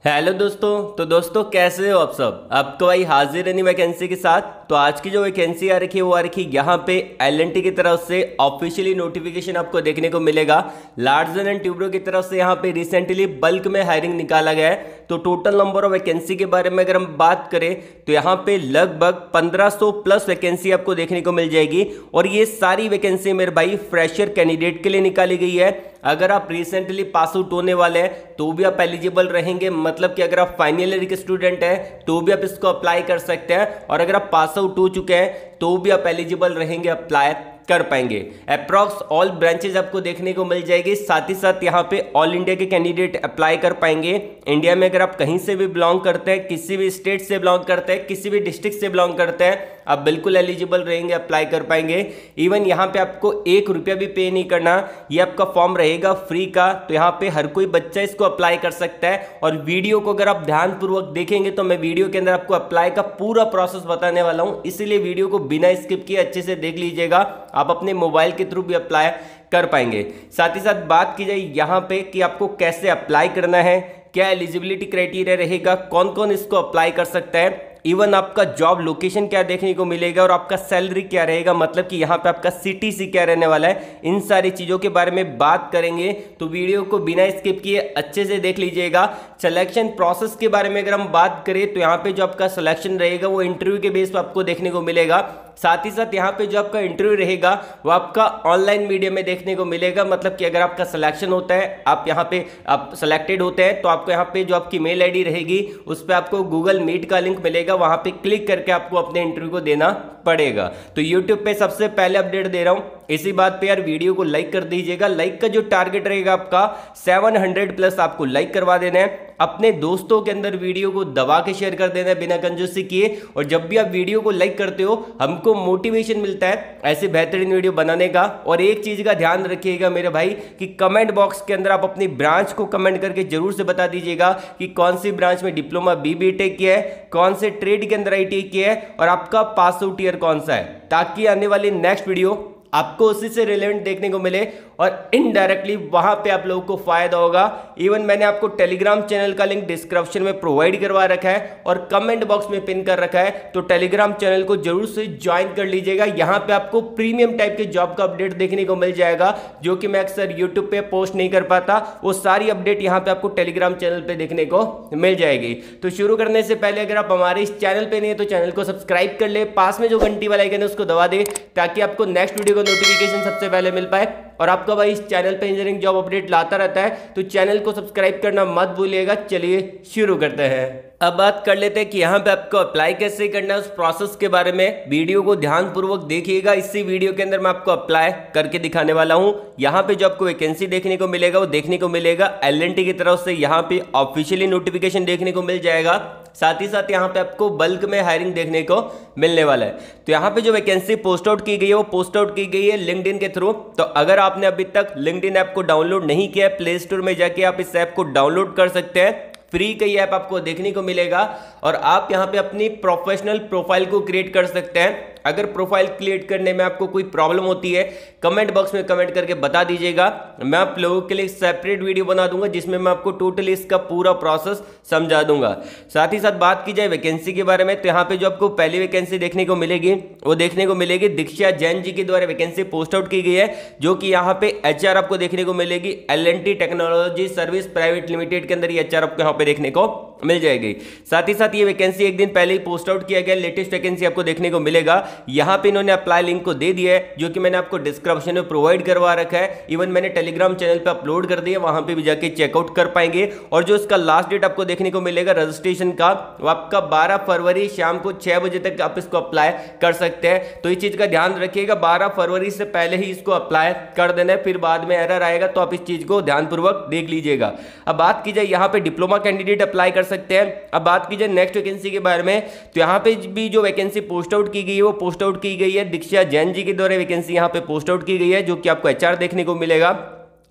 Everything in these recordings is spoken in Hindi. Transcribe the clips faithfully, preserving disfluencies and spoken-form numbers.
हेलो दोस्तों। तो दोस्तों कैसे हो आप सब। आपको भाई हाजिर है नहीं वैकेंसी के साथ। तो आज की जो वैकेंसी आ रखी है वो आ रखी है यहाँ पे एल एन टी की तरफ से ऑफिशियली नोटिफिकेशन आपको देखने को मिलेगा। लार्सन एंड ट्यूब्रो की तरफ से यहाँ पे रिसेंटली बल्क में हायरिंग निकाला गया है। तो टोटल नंबर ऑफ वैकेंसी के बारे में अगर हम बात करें तो यहाँ पे लगभग पंद्रह सौ प्लस वैकेंसी आपको देखने को मिल जाएगी। और ये सारी वैकेंसी मेरे भाई फ्रेशर कैंडिडेट के लिए निकाली गई है। अगर आप रिसेंटली पास आउट होने वाले हैं तो भी आप एलिजिबल रहेंगे, मतलब कि अगर आप फाइनल ईयर के स्टूडेंट हैं तो भी आप इसको अप्लाई कर सकते हैं। और अगर आप पास आउट हो चुके हैं तो भी आप एलिजिबल रहेंगे, अप्लाई कर पाएंगे। अप्रॉक्स ऑल ब्रांचेज आपको देखने को मिल जाएगी। साथ ही साथ यहाँ पे ऑल इंडिया के कैंडिडेट अप्लाई कर पाएंगे। इंडिया में अगर आप कहीं से भी बिलोंग करते हैं, किसी भी स्टेट से बिलोंग करते हैं, किसी भी डिस्ट्रिक्ट से बिलोंग करते हैं, आप बिल्कुल एलिजिबल रहेंगे, अप्लाई कर पाएंगे। इवन यहाँ पे आपको एक रुपया भी पे नहीं करना, ये आपका फॉर्म रहेगा फ्री का। तो यहाँ पे हर कोई बच्चा इसको अप्लाई कर सकता है। और वीडियो को अगर आप ध्यानपूर्वक देखेंगे तो मैं वीडियो के अंदर आपको अप्लाई का पूरा प्रोसेस बताने वाला हूँ, इसीलिए वीडियो को बिना स्किप किए अच्छे से देख लीजिएगा। आप अपने मोबाइल के थ्रू भी अप्लाई कर पाएंगे। साथ ही साथ बात की जाए यहाँ पे कि आपको कैसे अप्लाई करना है, क्या एलिजिबिलिटी क्राइटेरिया रहेगा, कौन कौन इसको अप्लाई कर सकता है, इवन आपका जॉब लोकेशन क्या देखने को मिलेगा और आपका सैलरी क्या रहेगा, मतलब कि यहाँ पे आपका सीटीसी क्या रहने वाला है, इन सारी चीज़ों के बारे में बात करेंगे। तो वीडियो को बिना स्किप किए अच्छे से देख लीजिएगा। सिलेक्शन प्रोसेस के बारे में अगर हम बात करें तो यहाँ पे जो आपका सिलेक्शन रहेगा वो इंटरव्यू के बेस पर आपको देखने को मिलेगा। साथ ही साथ यहाँ पे जो आपका इंटरव्यू रहेगा वो आपका ऑनलाइन मीडियम में देखने को मिलेगा, मतलब कि अगर आपका सिलेक्शन होता है, आप यहाँ पे आप सिलेक्टेड होते हैं तो आपको यहाँ पे जो आपकी मेल आईडी रहेगी उस पर आपको गूगल मीट का लिंक मिलेगा, वहां पे क्लिक करके आपको अपने इंटरव्यू को देना पड़ेगा। तो यूट्यूब पे सबसे पहले अपडेट दे रहा हूं, इसी बात पे यार वीडियो को लाइक कर दीजिएगा। लाइक का जो टारगेट रहेगा आपका सात सौ प्लस आपको लाइक करवा देना है। अपने दोस्तों के अंदर वीडियो को दबा के शेयर कर देना है बिना कंजूसी किए। और जब भी आप वीडियो को लाइक करते हो हमको मोटिवेशन मिलता है ऐसे बेहतरीन वीडियो बनाने का। और एक चीज का ध्यान रखिएगा मेरे भाई कि कमेंट बॉक्स के अंदर आप अपनी ब्रांच को कमेंट करके जरूर से बता दीजिएगा कि कौन सी ब्रांच में डिप्लोमा बी बी टेक किया है, कौन से ट्रेड के अंदर आई टी आई किया है और आपका पास आउट ईयर कौन सा है, ताकि आने वाली नेक्स्ट वीडियो आपको उसी से रिलेवेंट देखने को मिले और इनडायरेक्टली वहां पे आप लोगों को फायदा होगा। इवन मैंने आपको टेलीग्राम चैनल का लिंक डिस्क्रिप्शन में प्रोवाइड करवा रखा है और कमेंट बॉक्स में पिन कर रखा है, तो टेलीग्राम चैनल को जरूर से ज्वाइन कर लीजिएगा। यहां पे आपको प्रीमियम टाइप के जॉब का अपडेट देखने को मिल जाएगा, जो कि मैं अक्सर यूट्यूब पे पोस्ट नहीं कर पाता। वो सारी अपडेट यहाँ पे आपको टेलीग्राम चैनल पे देखने को मिल जाएगी। तो शुरू करने से पहले अगर आप हमारे इस चैनल पे नहीं है तो चैनल को सब्सक्राइब कर ले, पास में जो घंटी वाला आइकन है उसको दबा दे, ताकि आपको नेक्स्ट वीडियो नोटिफिकेशन सबसे पहले मिल पाए। और आपका भाई इस चैनल पे इंजीनियरिंग जॉब अपडेट लाता रहता है, तो चैनल को सब्सक्राइब करना मत भूलिएगा। चलिए शुरू करते हैं। अब बात कर लेते हैं कि यहाँ पे आपको अप्लाई कैसे करना है, उस प्रोसेस के बारे में। वीडियो को ध्यानपूर्वक देखिएगा, इसी वीडियो के अंदर मैं आपको अप्लाई करके दिखाने वाला हूँ। यहाँ पे जो आपको वैकेंसी देखने को मिलेगा वो देखने को मिलेगा एल एन टी की तरफ से, यहाँ पे ऑफिशियली नोटिफिकेशन देखने को मिल जाएगा। साथ ही साथ यहाँ पे आपको बल्क में हायरिंग देखने को मिलने वाला है। तो यहाँ पे जो वैकेंसी पोस्ट आउट की गई है वो पोस्ट आउट की गई है लिंक्डइन के थ्रू। तो अगर आपने अभी तक लिंक्डइन ऐप को डाउनलोड नहीं किया है, प्ले स्टोर में जाके आप इस ऐप को डाउनलोड कर सकते हैं। फ्री का ये ऐप आपको देखने को मिलेगा और आप यहाँ पे अपनी प्रोफेशनल प्रोफाइल को क्रिएट कर सकते हैं। अगर प्रोफाइल क्रिएट करने में आपको कोई प्रॉब्लम होती है कमेंट बॉक्स में कमेंट करके बता दीजिएगा, मैं आप लोगों के लिए सेपरेट वीडियो बना दूंगा जिसमें मैं आपको टोटली इसका पूरा प्रोसेस समझा दूंगा। साथ ही साथ बात की जाए वैकेंसी के बारे में तो यहाँ पे जो आपको पहली वैकेंसी देखने को मिलेगी वो देखने को मिलेगी दीक्षा जैन जी के द्वारा वैकेंसी पोस्ट आउट की गई है, जो कि यहाँ पे एच आर आपको देखने को मिलेगी L N T technology service private limited के अंदर ये एच आर आपको यहाँ पे देखने को मिल जाएगी। साथ ही साथ ये वैकेंसी एक दिन पहले ही पोस्ट आउट किया गया, लेटेस्ट वैकेंसी आपको देखने को मिलेगा। यहाँ पे इन्होंने अप्लाई लिंक को दे दिया है, जो कि मैंने आपको डिस्क्रिप्शन में प्रोवाइड करवा रखा है। इवन मैंने टेलीग्राम चैनल पे अपलोड कर दिया, वहां पे भी जाके चेकआउट कर पाएंगे। और जो इसका लास्ट डेट आपको देखने को मिलेगा रजिस्ट्रेशन का, वो आपका बारह फरवरी शाम को छह बजे तक आप इसको अप्लाई कर सकते हैं। तो इस चीज का ध्यान रखिएगा, बारह फरवरी से पहले ही इसको अप्लाई कर देना है, फिर बाद में एरर आएगा, तो आप इस चीज को ध्यानपूर्वक देख लीजिएगा। अब बात की जाए यहाँ पे डिप्लोमा कैंडिडेट अप्लाई कर सकते हैं। अब बात की जाए नेक्स्ट वैकेंसी के बारे में तो यहाँ पे भी जो वैकेंसी पोस्ट आउट की गई है वो पोस्ट आउट की गई है दीक्षा जैन जी के द्वारा वैकेंसी यहाँ पे पोस्ट आउट की गई है, जो कि आपको एच आर देखने को मिलेगा।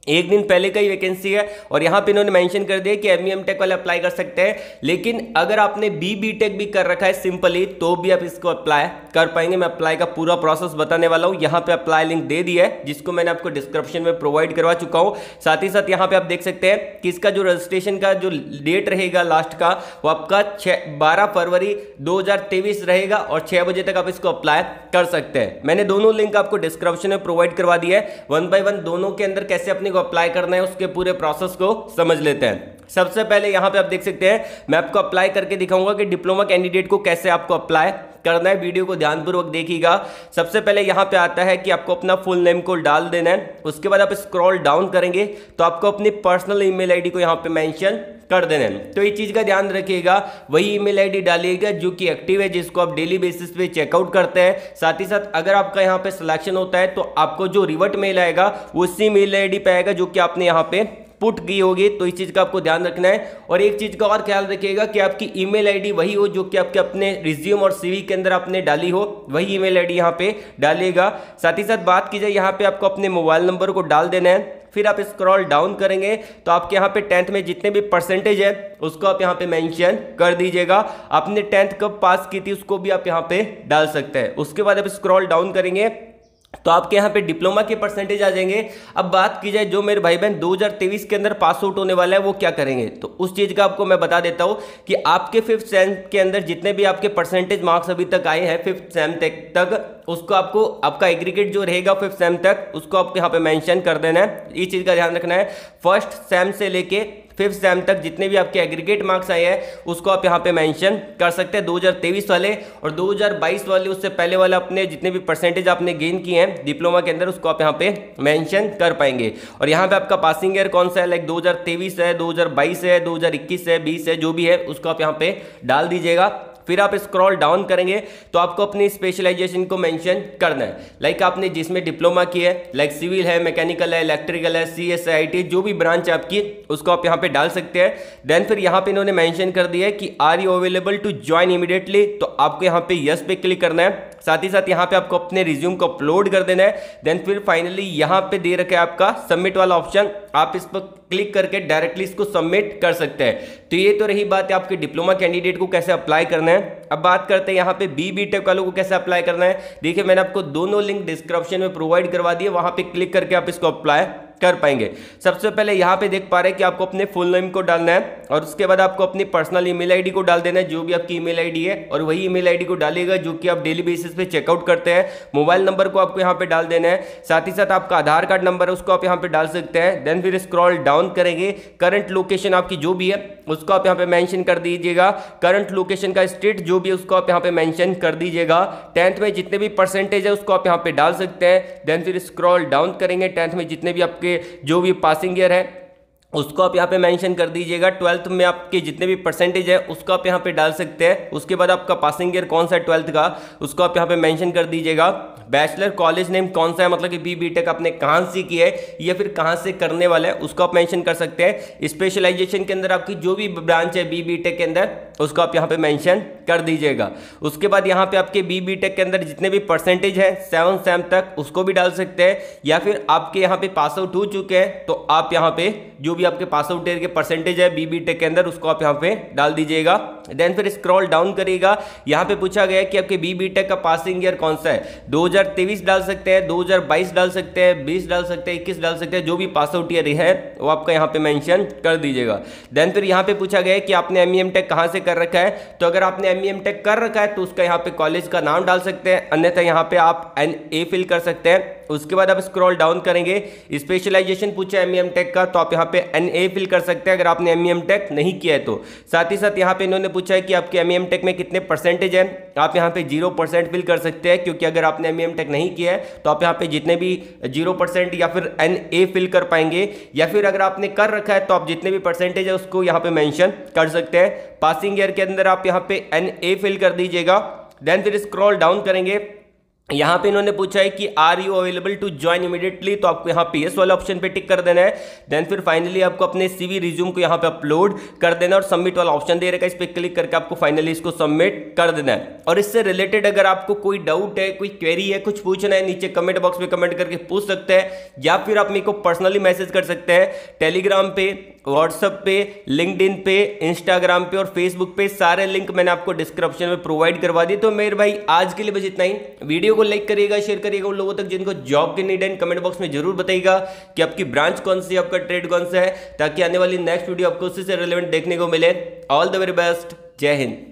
एक दिन पहले का ही वैकेंसी है और यहाँ पे इन्होंने मेंशन कर दिया कि एम ई एम टेक वाले अप्लाई कर सकते हैं। लेकिन अगर आपने बी बी टेक भी कर रखा है सिंपली तो भी आप इसको अप्लाई कर पाएंगे। मैं अप्लाई का पूरा प्रोसेस बताने वाला हूँ। यहाँ पे अप्लाई लिंक दे दिया है जिसको मैंने आपको डिस्क्रिप्शन में प्रोवाइड करवा चुका हूँ। साथ ही साथ यहाँ पे आप देख सकते हैं कि इसका जो रजिस्ट्रेशन का जो डेट रहेगा लास्ट का वो आपका छः बारह फरवरी दो हजार तेईस रहेगा और छः बजे तक आप इसको अप्लाई कर सकते हैं। मैंने दोनों लिंक आपको डिस्क्रिप्शन में प्रोवाइड करवा दिया है। वन बाय वन दोनों के अंदर कैसे अपने को अप्लाई करना है उसके पूरे प्रोसेस को समझ लेते हैं। सबसे पहले यहां पे आप देख सकते हैं मैं आपको अप्लाई करके दिखाऊंगा कि डिप्लोमा कैंडिडेट को कैसे आपको अप्लाई करना है। वीडियो को ध्यानपूर्वक देखिएगा। सबसे पहले यहां पे आता है कि आपको अपना फुल नेम को डाल देना है। उसके बाद आप स्क्रॉल डाउन करेंगे तो आपको अपनी पर्सनल ईमेल आईडी को यहां पे मेंशन कर देना है। तो ये चीज का ध्यान रखिएगा, वही ईमेल आईडी डालिएगा जो कि एक्टिव है, जिसको आप डेली बेसिस पे चेकआउट करते हैं। साथ ही साथ अगर आपका यहाँ पे सिलेक्शन होता है तो आपको जो रिवर्ट मेल आएगा उसी मेल आईडी पे आएगा जो कि आपने यहाँ पे पुट की होगी। तो इस चीज का आपको ध्यान रखना है। और एक चीज का और ख्याल रखिएगा कि आपकी ईमेल आईडी वही हो जो कि आपके अपने रिज्यूम और सीवी के अंदर आपने डाली हो, वही ईमेल आईडी यहाँ पे डालिएगा। साथ ही साथ बात की जाए यहाँ पे आपको अपने मोबाइल नंबर को डाल देना है। फिर आप स्क्रॉल डाउन करेंगे तो आपके यहाँ पे टेंथ में जितने भी परसेंटेज है उसको आप यहाँ पे मेंशन कर दीजिएगा। आपने टेंथ कब पास की थी उसको भी आप यहाँ पे डाल सकते हैं। उसके बाद आप स्क्रॉल डाउन करेंगे तो आपके यहाँ पे डिप्लोमा के परसेंटेज आ जाएंगे। अब बात की जाए जो मेरे भाई बहन दो हजार तेईस के अंदर पास आउट होने वाला है वो क्या करेंगे, तो उस चीज़ का आपको मैं बता देता हूँ कि आपके फिफ्थ सेम के अंदर जितने भी आपके परसेंटेज मार्क्स अभी तक आए हैं फिफ्थ सेम तक तक उसको आपको आपका एग्रीगेट जो रहेगा फिफ्थ सेम तक उसको आपको यहाँ पे मेंशन कर देना है। इस चीज़ का ध्यान रखना है। फर्स्ट सेम से लेके फिफ्थ सेम तक जितने भी आपके एग्रीगेट मार्क्स आए हैं उसको आप यहाँ पे मेंशन कर सकते हैं। दो हजार तेईस वाले और दो हजार बाईस वाले उससे पहले वाला अपने जितने भी परसेंटेज आपने गेन किए हैं डिप्लोमा के अंदर उसको आप यहाँ पे मेंशन कर पाएंगे। और यहाँ पे आपका पासिंग ईयर कौन सा है, लाइक दो हजार तेईस है, दो हजार बाईस है, दो हजार इक्कीस है, बीस है, जो भी है उसको आप यहाँ पे डाल दीजिएगा। फिर आप स्क्रॉल डाउन करेंगे तो आपको अपनी स्पेशलाइजेशन को मेंशन करना है। लाइक आपने जिसमें डिप्लोमा की है, लाइक सिविल है, मैकेनिकल है, इलेक्ट्रिकल है, सी एस आई टी, जो भी ब्रांच है आपकी उसको आप यहाँ पे डाल सकते हैं। देन फिर यहाँ पे इन्होंने मेंशन कर दिया है कि are you available to join immediately, तो आपको यहाँ पे यस पे क्लिक करना है। साथ ही साथ यहाँ पे आपको अपने रिज्यूम को अपलोड कर देना है। देन फिर फाइनली यहाँ पे दे रखा है आपका सबमिट वाला ऑप्शन, आप इस पर क्लिक करके डायरेक्टली इसको सबमिट कर सकते हैं। तो ये तो रही बात है आपके डिप्लोमा कैंडिडेट को कैसे अप्लाई करना है। अब बात करते हैं यहाँ पे बी बी टेक वालों को कैसे अप्लाई करना है। देखिए मैंने आपको दोनों लिंक डिस्क्रिप्शन में प्रोवाइड करवा दिए, वहां पे क्लिक करके आप इसको अप्लाई कर पाएंगे। सबसे पहले यहाँ पे देख पा रहे हैं कि आपको अपने फुल नेम को डालना है और उसके बाद आपको अपनी पर्सनल ईमेल आईडी को डाल देना है जो भी आपकी ईमेल आईडी है, और वही ईमेल आईडी को डालिएगा जो कि आप डेली बेसिस पे चेकआउट करते हैं। मोबाइल नंबर को आपको यहाँ पे डाल देना है। साथ ही साथ आपका आधार कार्ड नंबर है उसको आप यहाँ पे डाल सकते हैं। देन फिर स्क्रॉल डाउन करेंगे, करंट लोकेशन आपकी जो भी है उसको आप यहाँ पे मेंशन कर दीजिएगा। करंट लोकेशन का स्टेट जो भी है उसको आप यहाँ पे मेंशन कर दीजिएगा। टेंथ में जितने भी परसेंटेज है उसको आप यहाँ पे डाल सकते हैं। देन फिर स्क्रॉल डाउन करेंगे, टेंथ में जितने भी आपके जो भी पासिंग ईयर है उसको आप यहाँ पे मेंशन कर दीजिएगा। ट्वेल्थ में आपके जितने भी परसेंटेज है उसको आप यहाँ पे डाल सकते हैं। उसके बाद आपका पासिंग ईयर कौन सा है ट्वेल्थ का उसको आप यहाँ पे मेंशन कर दीजिएगा। बैचलर कॉलेज नेम कौन सा है, मतलब कि बी बी टेक आपने कहाँ से की है या फिर कहाँ से करने वाला है उसको आप मेंशन कर सकते हैं। स्पेशलाइजेशन के अंदर आपकी जो भी ब्रांच है बी बी टेक के अंदर उसको आप यहाँ पे मेंशन कर दीजिएगा। उसके बाद यहाँ पे आपके बी बी टेक के अंदर जितने भी परसेंटेज है सेवन सेम तक उसको भी डाल सकते हैं, या फिर आपके यहाँ पे पास आउट हो चुके हैं तो आप यहाँ पे जो भी आपके पास आउट ईयर के परसेंटेज है बी बी टेक के अंदर उसको आप यहाँ पे डाल दीजिएगा। देन फिर स्क्रॉल डाउन करिएगा, यहाँ पे पूछा गया है कि आपके बी बी टेक का पासिंग ईयर कौन सा है। दो हजार तेईस डाल सकते हैं, दो हजार बाईस डाल सकते हैं, बीस डाल सकते हैं, इक्कीस डाल सकते हैं, जो भी पास आउट ईयर है वो आपका यहाँ पे मेंशन कर दीजिएगा। देन फिर यहाँ पे पूछा गया है कि आपने एम ई एम टेक कहाँ से कर रखा है, तो अगर आपने एम ई एम टेक कर रखा है तो उसका यहाँ पे कॉलेज का नाम डाल सकते हैं, अन्यथा यहाँ पे आप एन ए फिल कर सकते हैं। उसके बाद आप स्क्रॉल डाउन करेंगे, स्पेशलाइजेशन पूछा एम ई एम टेक का तो आप यहाँ पे एन ए फिल कर सकते हैं अगर आपने एम ई एम टेक नहीं किया है तो। साथ ही साथ यहाँ पे इन्होंने पूछा है कि आपके एम ई एम टेक में कितने परसेंटेज है, आप यहाँ पे जीरो परसेंट फिल कर सकते हैं, क्योंकि अगर आपने एम ई एम टेक नहीं किया है तो आप यहाँ पे जितने भी जीरो परसेंट या फिर एन ए फिल कर पाएंगे, या फिर अगर आपने कर रखा है तो आप जितने भी परसेंटेज है उसको यहाँ पे मेंशन कर सकते हैं। पासिंग ईयर के अंदर आप यहाँ पे एन ए फिल कर दीजिएगा। देन फिर स्क्रॉल डाउन करेंगे, यहाँ पे इन्होंने पूछा है कि are you available to join immediately, तो आपको यहाँ पे यस वाला ऑप्शन पे टिक कर देना है। देन फिर फाइनली आपको अपने सीवी रिज्यूम को यहाँ पे अपलोड कर देना और सबमिट वाला ऑप्शन दे रखा है, इस पे क्लिक करके आपको फाइनली इसको सबमिट कर देना है। और इससे रिलेटेड अगर आपको कोई डाउट है, कोई क्वेरी है, कुछ पूछना है, नीचे कमेंट बॉक्स में कमेंट करके पूछ सकते हैं, या फिर आप मेरे को पर्सनली मैसेज कर सकते हैं टेलीग्राम पे, व्हाट्सएप पे, लिंक्डइन पे, इंस्टाग्राम पे और फेसबुक पे। सारे लिंक मैंने आपको डिस्क्रिप्शन में प्रोवाइड करवा दिए। तो मेरे भाई आज के लिए बस इतना ही। वीडियो को लाइक करिएगा, शेयर करिएगा उन लोगों तक जिनको जॉब की नीड है। कमेंट बॉक्स में जरूर बताइएगा कि आपकी ब्रांच कौन सी है, आपका ट्रेड कौन सा है, ताकि आने वाली नेक्स्ट वीडियो आपको उसी से रिलेवेंट देखने को मिले। ऑल द वेरी बेस्ट, जय हिंद।